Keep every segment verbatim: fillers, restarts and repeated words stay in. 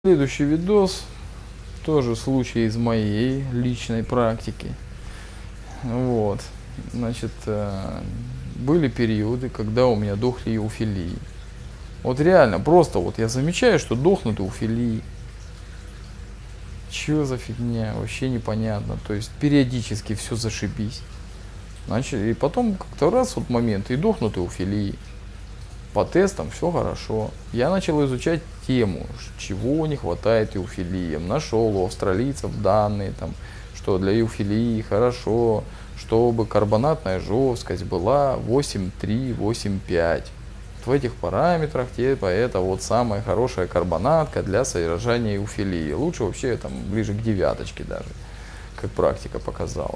Следующий видос, тоже случай из моей личной практики. Вот, значит, были периоды, когда у меня дохли эуфилии. Вот реально, просто вот я замечаю, что дохнут эуфилии. Чё за фигня, вообще непонятно. То есть периодически все зашибись. Значит, и потом как-то раз вот момент, и дохнут эуфилии. По тестам все хорошо. Я начал изучать тему, чего не хватает эуфилиям. Нашел у австралийцев данные, там, что для эуфилии хорошо, чтобы карбонатная жесткость была восемь три — восемь пять. В этих параметрах типа это вот самая хорошая карбонатка для содержания эуфилии. Лучше вообще там ближе к девяточке даже, как практика показала.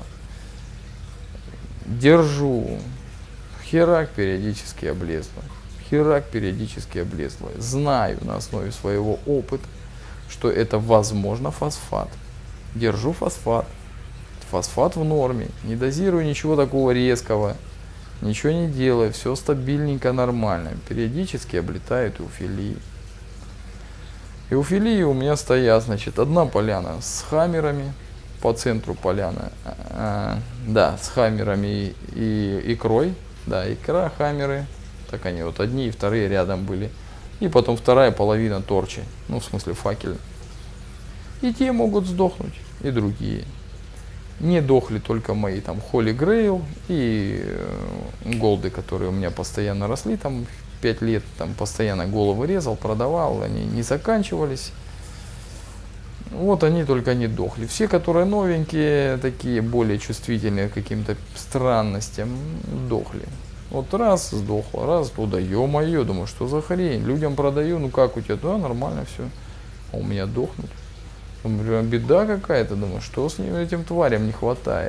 Держу. Херак периодически облезло. Херак периодически облезло. Знаю на основе своего опыта, что это возможно фосфат. Держу фосфат. Фосфат в норме. Не дозирую ничего такого резкого. Ничего не делаю. Все стабильненько, нормально. Периодически облетают эуфилии. Эуфилии у меня стоят, значит, одна поляна с хаммерами. По центру поляна. А, да, с хаммерами и икрой. Да, икра, хаммеры. Так они вот одни и вторые рядом были. И потом вторая половина торчи. Ну, в смысле факел. И те могут сдохнуть, и другие. Не дохли только мои там Holy Grail и э, голды, которые у меня постоянно росли. Там пять лет там постоянно головы резал, продавал. Они не заканчивались. Вот они только не дохли. Все, которые новенькие, такие более чувствительные к каким-то странностям, дохли. Вот раз сдохло, раз туда, ё-моё, думаю, что за хрень, людям продаю, ну как у тебя, да, нормально все, а у меня дохнут. Думаю, беда какая-то, думаю, что с ним, этим тварям не хватает.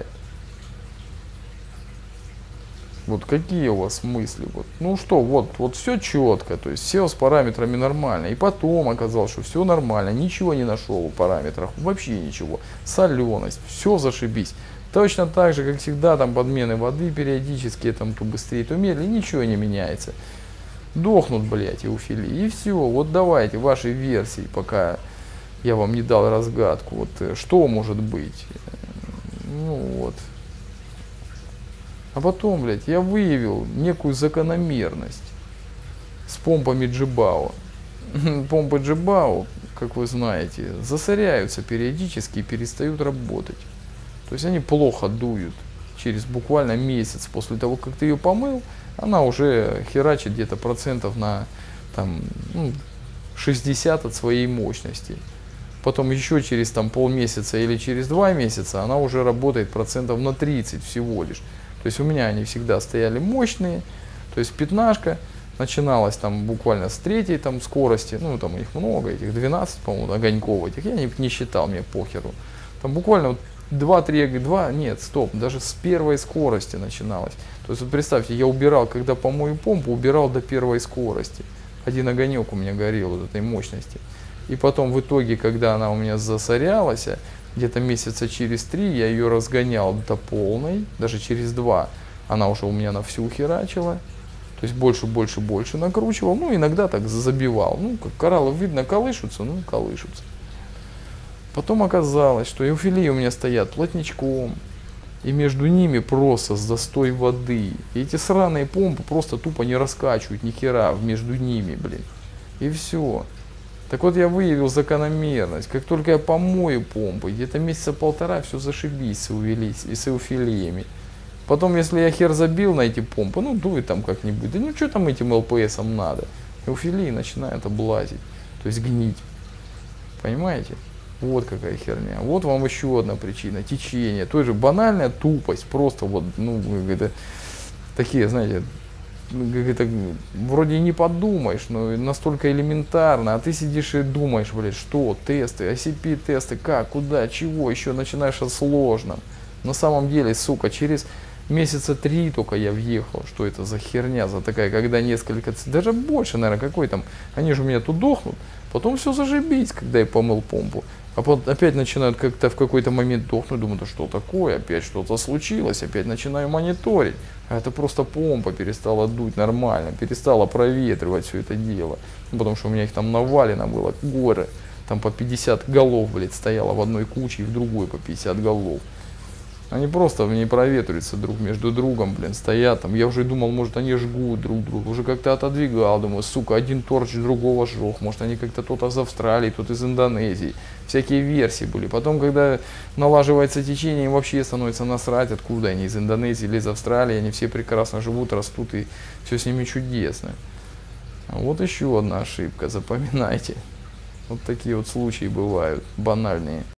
Вот какие у вас мысли? Вот, ну что, вот, вот все четко, то есть все с параметрами нормально. И потом оказалось, что все нормально, ничего не нашел у параметров, вообще ничего. Соленость, все зашибись. Точно так же, как всегда, там подмены воды периодически, там то быстрее, то медленнее, ничего не меняется. Дохнут, блядь, эуфилии. И все, вот давайте ваши версии, пока я вам не дал разгадку. Вот что может быть? Ну вот. А потом, блядь, я выявил некую закономерность с помпами Джибао. Помпы Джибао, как вы знаете, засоряются периодически и перестают работать. То есть они плохо дуют. Через буквально месяц после того, как ты ее помыл, она уже херачит где-то процентов на там, ну, шестьдесят от своей мощности. Потом еще через там, полмесяца или через два месяца она уже работает процентов на тридцать всего лишь. То есть у меня они всегда стояли мощные. То есть пятнашка начиналась там буквально с третьей там, скорости. Ну там их много, этих двенадцать, по-моему, огоньков этих. Я не, не считал, мне похеру. Там буквально вот два-три, два, нет, стоп, даже с первой скорости начиналось. То есть вот представьте, я убирал, когда помою помпу, убирал до первой скорости. Один огонек у меня горел вот этой мощности. И потом в итоге, когда она у меня засорялась, где-то месяца через три я ее разгонял до полной, даже через два она уже у меня на всю херачила. То есть больше, больше, больше накручивал. Ну, иногда так забивал. Ну, как кораллы видно, колышутся, ну, колышутся. Потом оказалось, что эуфилии у меня стоят плотничком, и между ними просто застой воды. И эти сраные помпы просто тупо не раскачивают ни хера между ними, блин. И все. Так вот я выявил закономерность. Как только я помою помпы, где-то месяца полтора все зашибись с эуфилиями. Потом, если я хер забил на эти помпы, ну дует там как-нибудь. Да ну что там этим ЛПСам надо? Эуфилии начинают облазить, то есть гнить. Понимаете? Вот какая херня. Вот вам еще одна причина. Течение. Тоже банальная тупость. Просто вот, ну, это такие, знаете, это, вроде не подумаешь, но настолько элементарно. А ты сидишь и думаешь, блядь, что, тесты, ай си пи-тесты, как, куда, чего, еще начинаешь о сложном. На самом деле, сука, через месяца три только я въехал, что это за херня, за такая, когда несколько, даже больше, наверное, какой там, они же у меня тут дохнут, потом все зажибись, когда я помыл помпу. А потом опять начинают как-то в какой-то момент дохнуть, думаю, да что такое, опять что-то случилось, опять начинаю мониторить. А это просто помпа перестала дуть нормально, перестала проветривать все это дело. Ну, потому что у меня их там навалено было, горы. там по пятьдесят голов, блядь, стояло в одной куче, и в другой по пятьдесят голов. Они просто не проветриваются друг между другом, блин, стоят там. Я уже думал, может, они жгут друг друга. Уже как-то отодвигал, думаю, сука, один торч другого жёг. Может, они как-то тот из Австралии, тот из Индонезии. Всякие версии были. Потом, когда налаживается течение, им вообще становится насрать, откуда они, из Индонезии или из Австралии. Они все прекрасно живут, растут, и все с ними чудесно. Вот еще одна ошибка, запоминайте. Вот такие вот случаи бывают, банальные.